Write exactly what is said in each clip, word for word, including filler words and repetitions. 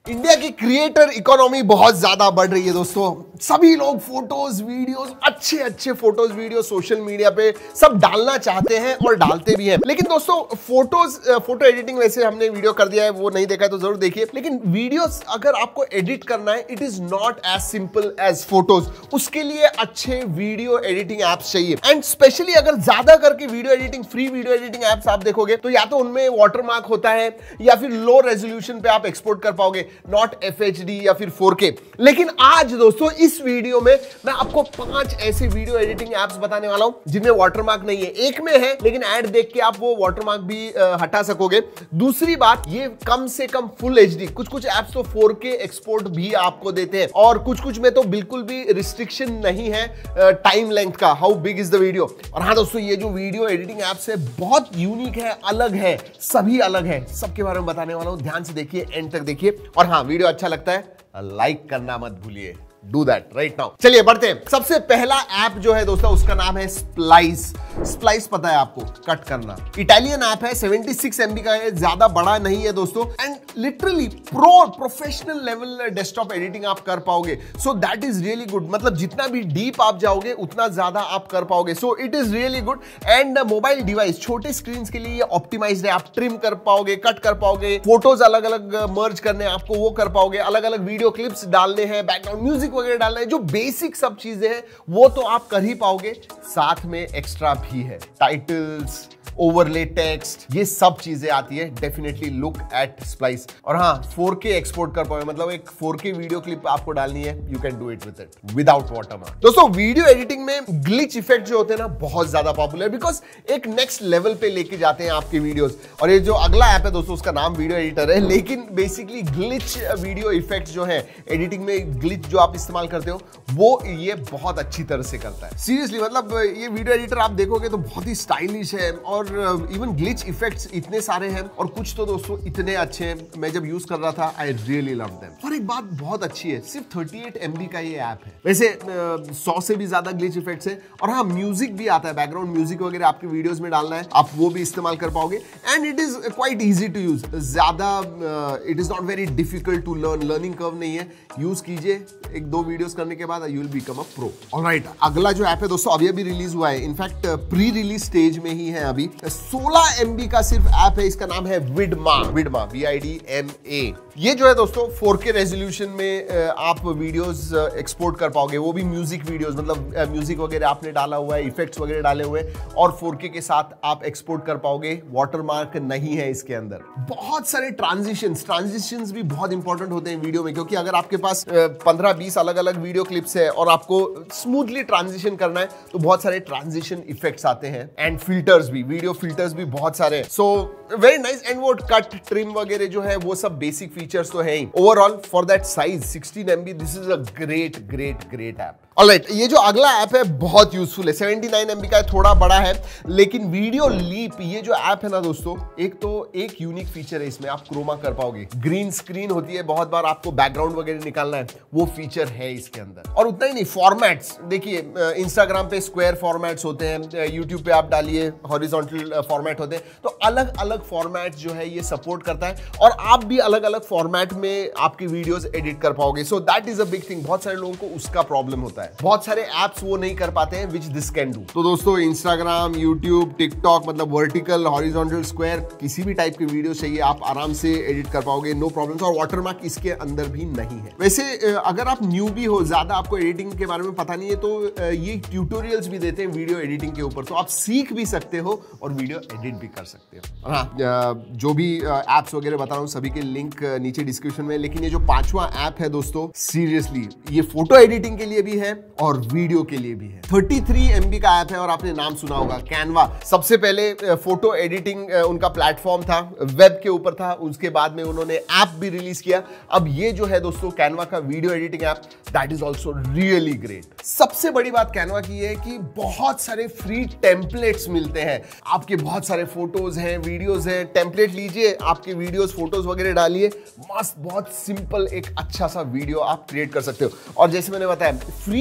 India की creator economy बहुत ज्यादा बढ़ रही है दोस्तों। सभी लोग फोटोज वीडियोस, अच्छे अच्छे फोटोज वीडियो सोशल मीडिया पे सब डालना चाहते हैं और डालते भी हैं। लेकिन दोस्तों फोटोज फोटो एडिटिंग वैसे हमने वीडियो कर दिया है, वो नहीं देखा है तो जरूर देखिए। लेकिन वीडियोस अगर आपको एडिट करना है, it is not as simple as photos. उसके लिए अच्छे वीडियो एडिटिंग एप्स चाहिए। एंड स्पेशली अगर ज्यादा करके video editing, free video editing apps आप देखोगे तो या तो उनमें वाटरमार्क होता है या फिर लो रेजोल्यूशन पे आप एक्सपोर्ट कर पाओगे, नॉट एफ एच डी या फिर फोर के। लेकिन आज दोस्तों इस वीडियो में मैं आपको पांच ऐसे वीडियो एडिटिंग एप्स बताने वाला हूं जिनमें वाटरमार्क नहीं है। एक में है लेकिन ऐड देख के आप वो वाटरमार्क भी आ, हटा सकोगे। दूसरी बात, ये कम से कम फुल एच डी, कुछ कुछ एप्स तो फोर के एक्सपोर्ट भी आपको देते हैं और कुछ कुछ में तो बिल्कुल भी रिस्ट्रिक्शन नहीं है टाइम लेंथ का, how big is the video. और हाँ दोस्तों, ये जो वीडियो एडिटिंग एप्स है बहुत यूनिक है, अलग है, सभी अलग है, सबके बारे में बताने वाला हूं। ध्यान से देखिए, एंड तक देखिए। और हाँ, वीडियो अच्छा लगता है लाइक करना मत भूलिए। Do that right now. चलिए बढ़ते हैं। सबसे पहला ऐप जो है दोस्तों उसका नाम है स्प्लाइस। स्प्लाइस पता है आपको, कट करना। इटालियन ऐप है, छिहत्तर एमबी का है, ज्यादा बड़ा नहीं है दोस्तों। And literally pro professional level desktop editing आप कर पाओगे। So that is really good. मतलब जितना भी डीप आप जाओगे उतना ज्यादा आप कर पाओगे। So it is really good. And mobile device, छोटे स्क्रीन के लिए ये ऑप्टिमाइज्ड है। आप ट्रिम कर पाओगे, कट कर पाओगे, फोटोज अलग अलग मर्ज करने आपको वो कर पाओगे, अलग अलग वीडियो क्लिप्स डालने हैं, बैकग्राउंड म्यूजिक वगैरह डालना है, जो बेसिक सब चीजें हैं वो तो आप कर ही पाओगे। साथ में एक्स्ट्रा भी है, टाइटल्स, ओवरले टेक्स्ट, ये सब चीजें आती है। Definitely look at Splice. और हाँ, फोर के एक्सपोर्ट कर पाओगे, मतलब एक फोर के वीडियो क्लिप आपको डालनी है, you can do it with it without watermark. दोस्तों वीडियो एडिटिंग में ग्लिच इफेक्ट जो होते हैं ना बहुत ज्यादा पॉपुलर, बिकॉज एक नेक्स्ट लेवल पे लेके जाते हैं आपके वीडियोस। और ये जो अगला ऐप है दोस्तों उसका नाम वीडियो एडिटर है, लेकिन बेसिकली ग्लिच वीडियो इफेक्ट जो है एडिटिंग में, ग्लिच जो आप इस्तेमाल करते हो वो ये बहुत अच्छी तरह से करता है। सीरियसली, मतलब ये वीडियो एडिटर आप देखोगे तो बहुत ही स्टाइलिश है और इवन ग्लिच इफेक्ट्स इतने सारे हैं और कुछ तो दोस्तों इतने अच्छे हैं। मैं जब यूज कर रहा था आई रियली लव देम। और एक बात बहुत अच्छी है, सिर्फ अड़तीस एमबी का ये ऐप है। वैसे सौ से भी ज्यादा ग्लिच इफेक्ट्स है। और हाँ, म्यूजिक भी आता है, बैकग्राउंड म्यूजिक वगैरह आपके वीडियोस में डालना है, आप वो भी इस्तेमाल कर पाओगे। And it is quite easy to use. ज्यादा it is not very difficult to learn, learning curve नहीं है। यूज कीजिए, एक दो वीडियोस करने के बाद you will become a pro. Alright, अगला जो ऐप है दोस्तों अभी अभी रिलीज हुआ है, इनफैक्ट प्री रिलीज स्टेज में ही है अभी। सोलह एमबी का सिर्फ ऐप है, इसका नाम है VidMa. VidMa, V I D M A. ये जो है दोस्तों फोर के रेजोल्यूशन में आप वीडियोस एक्सपोर्ट कर पाओगे, वो भी म्यूजिक वीडियोस, मतलब म्यूजिक वगैरह आपने डाला हुआ है, इफेक्ट्स वगैरह डाले हुए हैं, और फोर के के साथ आप एक्सपोर्ट कर पाओगे। वाटरमार्क नहीं है इसके अंदर। बहुत सारे ट्रांजिशंस ट्रांजिशंस भी बहुत इंपॉर्टेंट होते हैं वीडियो में, क्योंकि अगर आपके पास पंद्रह बीस अलग अलग वीडियो क्लिप्स है और आपको स्मूथली ट्रांजिशन करना है तो बहुत सारे ट्रांजिशन इफेक्ट्स आते हैं। एंड फिल्टर्स भी, वीडियो फिल्टर्स भी बहुत सारे। So very nice. एंड वो कट, ट्रिम वगैरह जो है वो सब बेसिक फीचर्स तो है ही। Overall for that size sixteen MB, this is a great great great app. Alright, ये जो अगला ऐप है बहुत यूजफुल है, उन्यासी एमबी का है, थोड़ा बड़ा है, लेकिन वीडियो लीप ये जो ऐप है ना दोस्तों, एक तो एक यूनिक फीचर है इसमें, आप क्रोमा कर पाओगे। ग्रीन स्क्रीन होती है, बहुत बार आपको बैकग्राउंड वगैरह निकालना है, वो फीचर है इसके अंदर। और उतना ही नहीं, फॉर्मेट्स देखिए, इंस्टाग्राम पे स्क्वायर फॉर्मेट्स होते हैं, यूट्यूब पे आप डालिए हॉरिजॉन्टल फॉर्मेट होते हैं, तो अलग अलग फॉर्मेट जो है ये सपोर्ट करता है और आप भी अलग अलग फॉर्मेट में आपकी वीडियोस एडिट कर पाओगे। So that is a big thing. बहुत सारे लोगों को उसका प्रॉब्लम होता है, बहुत सारे एप्स वो नहीं कर पाते हैं, विच दिस कैन डू। तो दोस्तों इंस्टाग्राम, यूट्यूब, टिकटॉक, मतलब वर्टिकल, हॉरिजॉन्टल, स्क्वायर, किसी भी टाइप की वीडियो चाहिए आप आराम से एडिट कर पाओगे, नो प्रॉब्लम्स। और वाटरमार्क इसके अंदर भी नहीं है। वैसे अगर आप न्यू भी हो, ज्यादा आपको एडिटिंग के बारे में पता नहीं है, तो ये ट्यूटोरियल्स भी देते हैं वीडियो एडिटिंग के ऊपर, तो आप सीख भी सकते हो और वीडियो एडिट भी कर सकते हो। हाँ, जो भी एप्स वगैरह बता रहा हूँ सभी के लिंक नीचे डिस्क्रिप्शन में। लेकिन ये जो पांचवा ऐप है दोस्तों, सीरियसली ये फोटो एडिटिंग के लिए भी है और वीडियो के लिए भी है। तैंतीस एमबी का ऐप है और आपने नाम सुना होगा, कैनवा। सबसे पहले फोटो एडिटिंग उनका प्लेटफॉर्म था, वेब के ऊपर था, उसके बाद में उन्होंने ऐप भी रिलीज किया। अब ये जो है दोस्तों कैनवा का video editing app, that is also really great. सबसे बड़ी बात कैनवा की है कि बहुत सारे फ्री टेम्पलेट्स मिलते हैं। आपके बहुत सारे फोटोज हैं, वीडियोज हैं, टेम्पलेट लीजिए, आपके वीडियोज फोटोज वगैरह डालिए, मस्त बहुत सिंपल एक अच्छा सा वीडियो आप क्रिएट कर सकते हो। और जैसे मैंने बताया, फ्री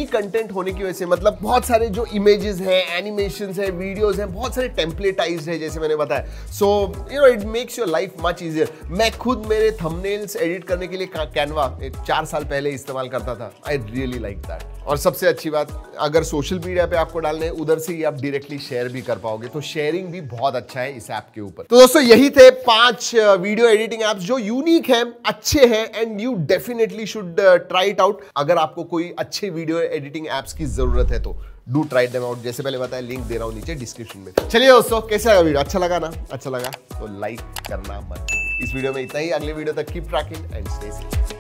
फ्री कंटेंट होने की वजह से, मतलब बहुत सारे जो इमेजेस हैं, एनिमेशंस हैं, वीडियोस हैं, बहुत सारे टेम्पलेटाइज्ड है जैसे मैंने बताया। So you know it makes your life much easier. मैं खुद मेरे थंबनेल्स एडिट करने के लिए कैनवा चार साल पहले इस्तेमाल करता था। I really like that. और सबसे अच्छी बात, अगर सोशल मीडिया पे आपको डालने हैं, उधर से ही आप डायरेक्टली शेयर भी कर पाओगे, तो शेयरिंग भी बहुत अच्छा है इस ऐप के ऊपर। तो दोस्तों यही थे पांच वीडियो एडिटिंग एप्स जो यूनिक हैं, अच्छे हैं, and you definitely should try it out. अगर आपको कोई अच्छे वीडियो एडिटिंग एप्स की जरूरत है तो डू ट्राई देम आउट। जैसे पहले बताया, लिंक दे रहा हूं नीचे डिस्क्रिप्शन में। चलिए दोस्तों, कैसा लगा वीडियो? अच्छा लगा ना? अच्छा लगा तो लाइक करना मत भूलिए। इस वीडियो में इतना ही। अगले वीडियो तक keep tracking and stay safe.